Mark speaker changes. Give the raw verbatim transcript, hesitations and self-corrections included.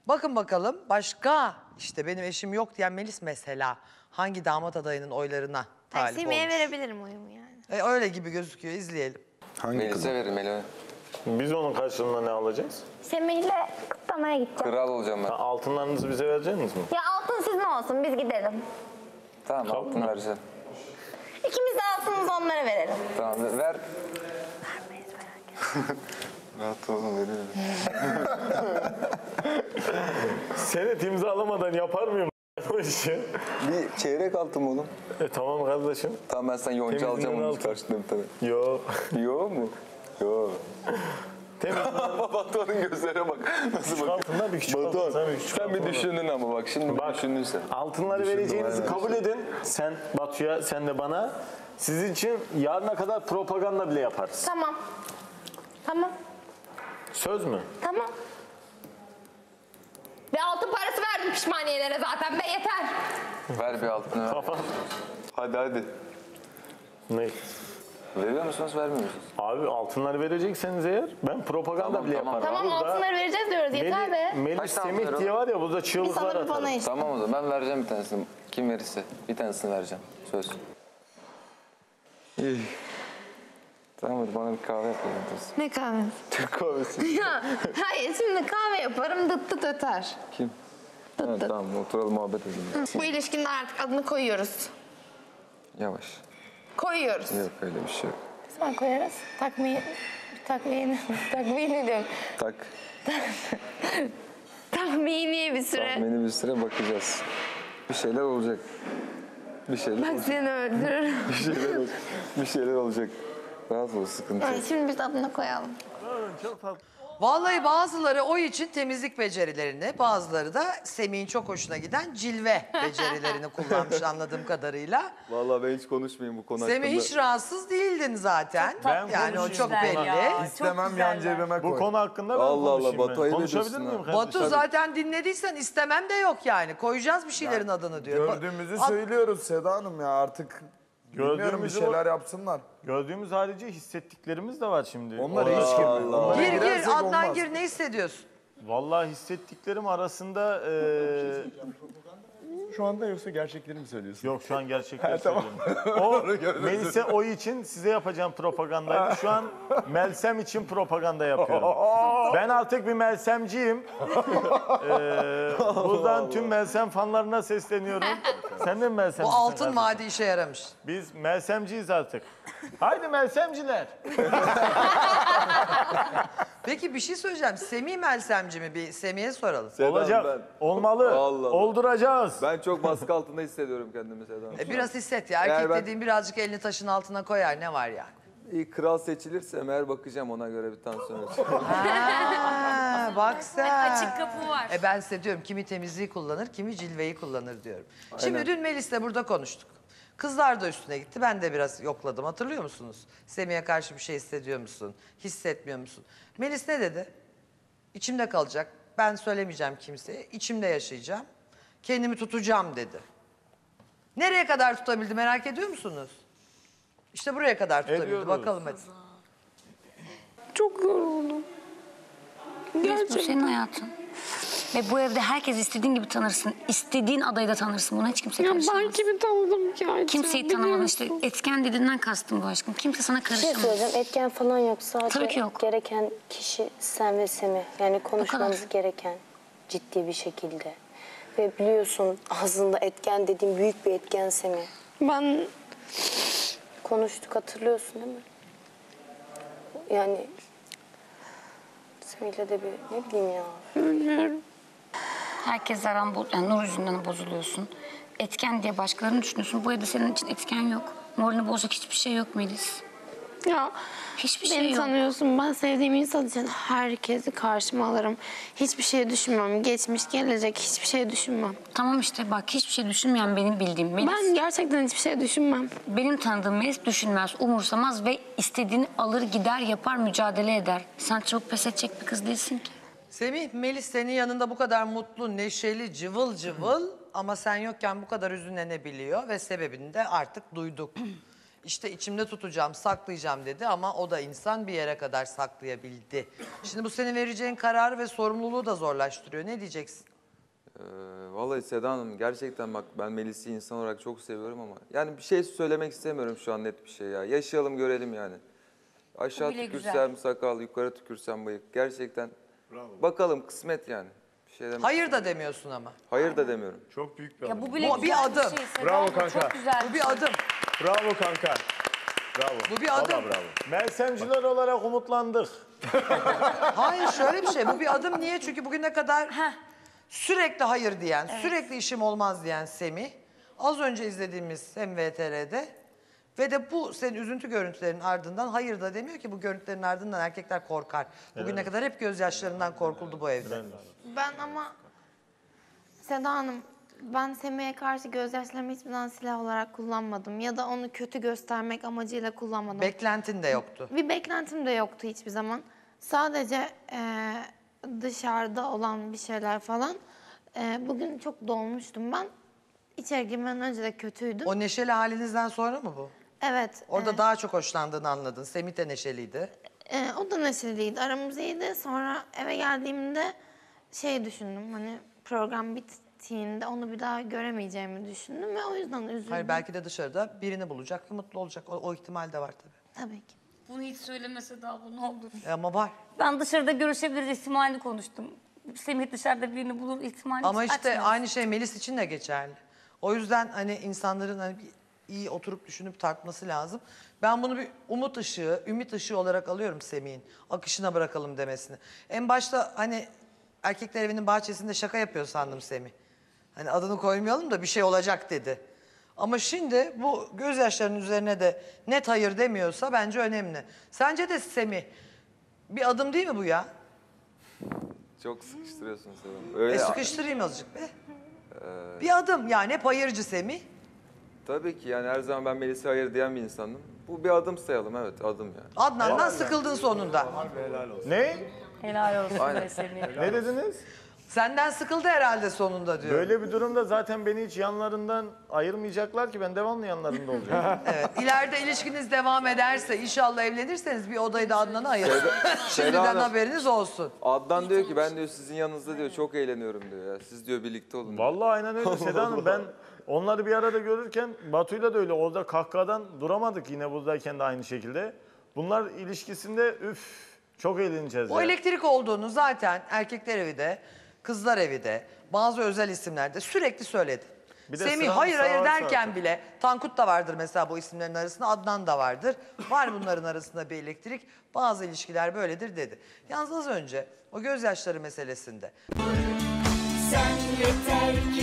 Speaker 1: Bakın bakalım başka işte benim eşim yok diyen Melis mesela hangi damat adayının oylarına talip olmuş?
Speaker 2: Semih'e verebilirim oyumu yani.
Speaker 1: E, öyle gibi gözüküyor, izleyelim.
Speaker 3: Hangi
Speaker 4: Melis'e verin Melih'e.
Speaker 5: Biz onun karşılığında ne alacağız?
Speaker 2: Semih'le kutlamaya gideceğim.
Speaker 4: Kral olacağım ben.
Speaker 5: Ha, altınlarınızı bize vereceksiniz mi?
Speaker 2: Ya altın sizin olsun, biz gidelim.
Speaker 4: Tamam
Speaker 5: Kabul
Speaker 4: altın
Speaker 5: mü?
Speaker 4: vereceğim.
Speaker 2: İkimiz de altınımızı onlara verelim.
Speaker 4: Tamam ver.
Speaker 2: Vermeyiz merak etme.
Speaker 4: Rahat olun veriyorum.
Speaker 5: Senet imzalamadan yapar mıyım bu işi?
Speaker 4: Bir çeyrek altın oğlum.
Speaker 5: E, tamam kardeşim.
Speaker 4: Tamam ben sen yonca
Speaker 5: Temizliğini
Speaker 4: alacağım onun
Speaker 5: altın.
Speaker 4: karşılığında bir tane.
Speaker 5: Yo.
Speaker 4: Yo mu? Yo.
Speaker 5: Temiz.
Speaker 4: Batuhan'ın gözlere bak. Nasıl
Speaker 5: Küçük
Speaker 4: bak?
Speaker 5: altından bir küçük altın.
Speaker 4: Batuhan
Speaker 5: Sen bir küçük
Speaker 4: sen bir
Speaker 5: altın.
Speaker 4: düşündün ama bak şimdi
Speaker 5: Bak,
Speaker 4: bir düşündün sen.
Speaker 5: Altınları
Speaker 4: Düşündüm,
Speaker 5: vereceğinizi
Speaker 4: aynen.
Speaker 5: kabul edin. Sen Batu'ya, sen de bana. Sizin için yarına kadar propaganda bile yaparız.
Speaker 2: Tamam. Tamam.
Speaker 5: Söz mü?
Speaker 2: Tamam. Ve altın parası verdim pişmaniyelere zaten be yeter.
Speaker 4: Ver bir altını ver.
Speaker 5: Kafa.
Speaker 4: Hadi hadi.
Speaker 5: Ne?
Speaker 4: Veriyor musunuz vermiyor musunuz?
Speaker 5: Abi altınları verecekseniz eğer ben propaganda
Speaker 4: Tamam,
Speaker 5: bile
Speaker 4: tamam.
Speaker 5: yaparım.
Speaker 2: Tamam
Speaker 5: Burada
Speaker 2: altınları vereceğiz diyoruz yeter be.
Speaker 5: Melis
Speaker 4: Kaç tane
Speaker 5: Semih
Speaker 4: var
Speaker 5: diye
Speaker 4: oğlum?
Speaker 5: var ya burada
Speaker 2: Bir
Speaker 5: çığlıklar
Speaker 2: sana bir bana
Speaker 5: atarım.
Speaker 2: işte.
Speaker 4: Tamam o zaman ben vereceğim bir tanesini. Kim verirse bir tanesini vereceğim. Söz. İyi. Tamam hadi bana bir kahve yapalım.
Speaker 2: Ne kahvesi?
Speaker 4: Türk kahvesi.
Speaker 2: Ya hayır şimdi kahve yaparım dıt dıt öter.
Speaker 4: Kim?
Speaker 2: Dıt
Speaker 4: Ha,
Speaker 2: dıt.
Speaker 4: tamam oturalım muhabbet edelim.
Speaker 2: Bu ilişkinin artık adını koyuyoruz.
Speaker 4: Yavaş.
Speaker 2: Koyuyoruz.
Speaker 4: Yok öyle bir şey yok.
Speaker 2: Ne zaman koyarız? Takviye, takviye, takviye ne diyorum?
Speaker 4: Tak.
Speaker 2: Tahmini bir süre.
Speaker 4: Tahmini bir süre bakacağız. Bir şeyler olacak. Bir şeyler
Speaker 2: Bak
Speaker 4: olacak.
Speaker 2: seni öldürürüm.
Speaker 4: Bir şeyler olacak. Bir şeyler olacak. Rahat ol sıkıntı yok.
Speaker 2: Ay, şimdi biz adını koyalım.
Speaker 5: Çok tatlı.
Speaker 1: Vallahi bazıları oy için temizlik becerilerini, bazıları da Semih'in çok hoşuna giden cilve becerilerini kullanmış anladığım kadarıyla.
Speaker 4: Vallahi ben hiç konuşmayayım bu konu hakkında.
Speaker 1: Semih hiç rahatsız değildin zaten.
Speaker 5: Ben
Speaker 1: yani o çok
Speaker 5: konuşayım
Speaker 1: belli.
Speaker 5: ya.
Speaker 6: İstemem yan cebime
Speaker 5: Bu
Speaker 6: koy.
Speaker 5: konu hakkında ben
Speaker 4: Allah Allah,
Speaker 5: konuşayım.
Speaker 4: Batu,
Speaker 5: ben.
Speaker 4: ayıp
Speaker 5: Konuşabilir
Speaker 4: ediyorsun
Speaker 5: miyim
Speaker 4: ha.
Speaker 5: kardeşim?
Speaker 1: Batu zaten dinlediysen istemem de yok yani. Koyacağız bir şeylerin adını diyor.
Speaker 6: Gördüğümüzü
Speaker 1: Ad-
Speaker 6: söylüyoruz Seda Hanım ya artık. Bilmiyorum bir
Speaker 5: Gördüğümüzü
Speaker 6: şeyler yapsınlar.
Speaker 5: Gördüğümüz harici hissettiklerimiz de var şimdi.
Speaker 6: Onlara
Speaker 5: Orada-
Speaker 6: hiç girme. Onlara
Speaker 1: Gir
Speaker 6: girersek
Speaker 1: gir Adnan
Speaker 6: olmaz.
Speaker 1: gir ne hissediyorsun?
Speaker 5: Vallahi hissettiklerim arasında eee
Speaker 6: Şu anda yoksa gerçekleri mi söylüyorsun?
Speaker 5: yok şu an gerçekten söylüyorum. O Melis'e oy için size yapacağım propagandaydı. Şu an Melsem için propaganda yapıyorum. Ben artık bir Melsemciyim. Eee buradan tüm Melsem fanlarına sesleniyorum. Sen de mi Melsemcisin?
Speaker 1: Bu altın
Speaker 5: kardeşim?
Speaker 1: madi işe yaramış.
Speaker 5: Biz Melsemciyiz artık. Haydi Melsemciler.
Speaker 1: Peki bir şey söyleyeceğim. Semih Melsemci mi? Bir Semih'e soralım.
Speaker 4: Seda Hanım,
Speaker 5: Olacak.
Speaker 4: ben,
Speaker 5: Olmalı.
Speaker 4: Allah Allah.
Speaker 5: Olduracağız.
Speaker 4: ben çok baskı altında hissediyorum kendimi Seda Hanım.
Speaker 1: E biraz hisset ya. Erkek
Speaker 4: Eğer ben-
Speaker 1: dediğin birazcık elini taşın altına koyar. Ne var yani?
Speaker 4: İyi kral seçilirse eğer bakacağım ona göre bir tansiyon ölçeği.
Speaker 1: Ha, bak sen.
Speaker 7: Açık kapı var.
Speaker 1: E ben size diyorum kimi temizliği kullanır, kimi cilveyi kullanır diyorum. Şimdi dün Melis'le burada konuştuk. Kızlar da üstüne gitti. Ben de biraz yokladım. Hatırlıyor musunuz? Semih'e karşı bir şey hissediyor musun? Hissetmiyor musun? Melis ne dedi? İçimde kalacak. Ben söylemeyeceğim kimseye. İçimde yaşayacağım. Kendimi tutacağım dedi. Nereye kadar tutabildi merak ediyor musunuz? İşte buraya kadar tutabildi.
Speaker 5: Ediyoruz.
Speaker 1: Bakalım hadi.
Speaker 2: Çok yoruldum.
Speaker 7: Melis, bu senin hayatın. Ve bu evde herkes istediğin gibi tanırsın. İstediğin adayı da tanırsın. Buna hiç kimse
Speaker 2: Ya
Speaker 7: karışamaz.
Speaker 2: ben kimi tanıdım ki Ayça?
Speaker 7: Kimseyi tanımadın işte. Etken dediğinden kastım bu aşkım. Kimse sana
Speaker 8: Bir şey
Speaker 7: karışamaz.
Speaker 8: söyleyeceğim. Etken falan yok. Sadece
Speaker 7: Tabii ki yok.
Speaker 8: gereken kişi sen ve Semih. Yani konuşmamız
Speaker 7: kadar.
Speaker 8: gereken ciddi bir şekilde. Ve biliyorsun aslında etken dediğim büyük bir etken Semih.
Speaker 2: Ben
Speaker 8: Konuştuk hatırlıyorsun değil mi? Yani Semih'le de bir ne bileyim ya.
Speaker 2: bilmiyorum.
Speaker 7: Herkes aran bo- yani Nur yüzünden bozuluyorsun. Etken diye başkalarını düşünüyorsun. Bu evde senin için etken yok. Moralini bozacak hiçbir şey yok Melis.
Speaker 2: Ya
Speaker 7: Hiçbir
Speaker 2: beni
Speaker 7: şey yok.
Speaker 2: tanıyorsun. Ben sevdiğim insan için herkesi karşıma alırım. Hiçbir şey düşünmem. Geçmiş, gelecek hiçbir şey düşünmem.
Speaker 7: Tamam işte bak hiçbir şey düşünmeyen benim bildiğim Melis.
Speaker 2: Ben gerçekten hiçbir şey düşünmem.
Speaker 7: Benim tanıdığım Melis düşünmez, umursamaz ve istediğini alır gider yapar mücadele eder. Sen çabuk pes edecek bir kız değilsin ki.
Speaker 1: Semih, Melis senin yanında bu kadar mutlu, neşeli, cıvıl cıvıl ama sen yokken bu kadar üzünlenebiliyor ve sebebini de artık duyduk. İşte içimde tutacağım, saklayacağım dedi ama o da insan bir yere kadar saklayabildi. Şimdi bu senin vereceğin kararı ve sorumluluğu da zorlaştırıyor. Ne diyeceksin?
Speaker 4: Ee, vallahi Seda Hanım gerçekten bak ben Melis'i insan olarak çok seviyorum ama yani bir şey söylemek istemiyorum şu an net bir şey ya. Yaşayalım görelim yani. Aşağı
Speaker 7: Bu bile
Speaker 4: tükürsem
Speaker 7: güzel.
Speaker 4: sakal, yukarı tükürsem bıyık. Gerçekten bakalım kısmet yani. Bir şey demek
Speaker 1: Hayır da demiyorsun ama.
Speaker 4: Hayır da demiyorum.
Speaker 6: Çok büyük bir
Speaker 7: Ya
Speaker 6: adım.
Speaker 7: bu bile
Speaker 1: Bu bir
Speaker 7: güzel
Speaker 1: adım.
Speaker 7: şey. Seda
Speaker 6: Bravo
Speaker 7: abla,
Speaker 6: kanka.
Speaker 7: Çok güzel
Speaker 1: Bu bir adım.
Speaker 6: Bravo kanka. Bravo.
Speaker 1: Bu bir adım.
Speaker 6: Vallahi bravo.
Speaker 5: Melsemciler olarak umutlandık.
Speaker 1: Hayır şöyle bir şey. Bu bir adım niye? Çünkü bugüne kadar sürekli hayır diyen, sürekli işim olmaz diyen Semih. Az önce izlediğimiz hem V T R'de ve de bu senin üzüntü görüntülerinin ardından hayır da demiyor ki bu görüntülerin ardından erkekler korkar. Bugüne kadar hep gözyaşlarından korkuldu bu evde.
Speaker 2: Ben ama Seda Hanım, ben Semih'e karşı gözyaşlarımı hiçbir zaman silah olarak kullanmadım. Ya da onu kötü göstermek amacıyla kullanmadım.
Speaker 1: Beklentin de yoktu.
Speaker 2: Bir beklentim de yoktu hiçbir zaman. Sadece e, dışarıda olan bir şeyler falan. E, bugün çok dolmuştum ben. İçeri girmeden önce de kötüydüm.
Speaker 1: O neşeli halinizden sonra mı bu?
Speaker 2: Evet.
Speaker 1: Orada
Speaker 2: e,
Speaker 1: daha çok hoşlandığını anladın. Semih de neşeliydi.
Speaker 2: e, o da neşeliydi. Aramız iyiydi. Sonra eve geldiğimde şey düşündüm. Hani program bittiğinde onu bir daha göremeyeceğimi düşündüm ve o yüzden üzüldüm.
Speaker 1: Hayır belki de dışarıda birini bulacak ve mutlu olacak. O, o ihtimal de var tabii.
Speaker 2: Tabii ki.
Speaker 7: Bunu hiç söylemese daha bu ne olur.
Speaker 1: E ama var.
Speaker 7: Ben dışarıda görüşebiliriz ihtimalini konuştum. Semih dışarıda birini bulur ihtimali
Speaker 1: Ama
Speaker 7: hiç
Speaker 1: işte
Speaker 7: açmıyoruz.
Speaker 1: aynı şey Melis için de geçerli. O yüzden hani insanların hani bir iyi oturup düşünüp tartması lazım. Ben bunu bir umut ışığı, ümit ışığı olarak alıyorum Semih'in. Akışına bırakalım demesini. En başta hani erkekler evinin bahçesinde şaka yapıyor sandım Semih. Hani adını koymayalım da bir şey olacak dedi. Ama şimdi bu gözyaşlarının üzerine de net hayır demiyorsa bence önemli. Sence de Semih bir adım değil mi bu ya?
Speaker 4: Çok sıkıştırıyorsun Seda Hanım. Öyle
Speaker 1: E sıkıştırayım azıcık be. Bir adım yani hep hayırcı Semih.
Speaker 4: Tabii ki yani her zaman ben Melis'e hayır diyen bir insanım. Bu bir adım sayalım evet adım yani.
Speaker 1: Adnan'dan sıkıldın sonunda.
Speaker 5: Ne?
Speaker 7: Helal olsun
Speaker 4: Aynen.
Speaker 7: be Semih.
Speaker 5: Ne dediniz?
Speaker 1: Senden sıkıldı herhalde sonunda diyor.
Speaker 5: Böyle bir durumda zaten beni hiç yanlarından ayırmayacaklar ki ben devamlı yanlarında olacağım.
Speaker 1: Evet. İleride ilişkiniz devam ederse inşallah evlenirseniz bir odayı da Adnan'a ayırın. Şimdiden
Speaker 4: Hanım.
Speaker 1: haberiniz olsun.
Speaker 4: Adnan diyor ki ben diyor sizin yanınızda diyor çok eğleniyorum diyor ya. Siz diyor birlikte olun. diyor.
Speaker 5: Vallahi aynen öyle Seda Hanım. Ben onları bir arada görürken Batu'yla da öyle. Orada kahkahadan duramadık yine buradayken de aynı şekilde. Bunlar ilişkisinde üf çok eğleneceğiz
Speaker 1: O
Speaker 5: ya.
Speaker 1: elektrik olduğunu zaten erkekler evi de, kızlar evi de, bazı özel isimlerde sürekli söyledi.
Speaker 5: Bir de
Speaker 1: Semih
Speaker 5: sıra-
Speaker 1: hayır
Speaker 5: sıra
Speaker 1: hayır
Speaker 5: var
Speaker 1: derken
Speaker 5: zaten.
Speaker 1: bile Tankut da vardır mesela bu isimlerin arasında, Adnan da vardır. Var bunların arasında bir elektrik. Bazı ilişkiler böyledir dedi. Yalnız az önce o gözyaşları meselesinde
Speaker 3: Sen yeter ki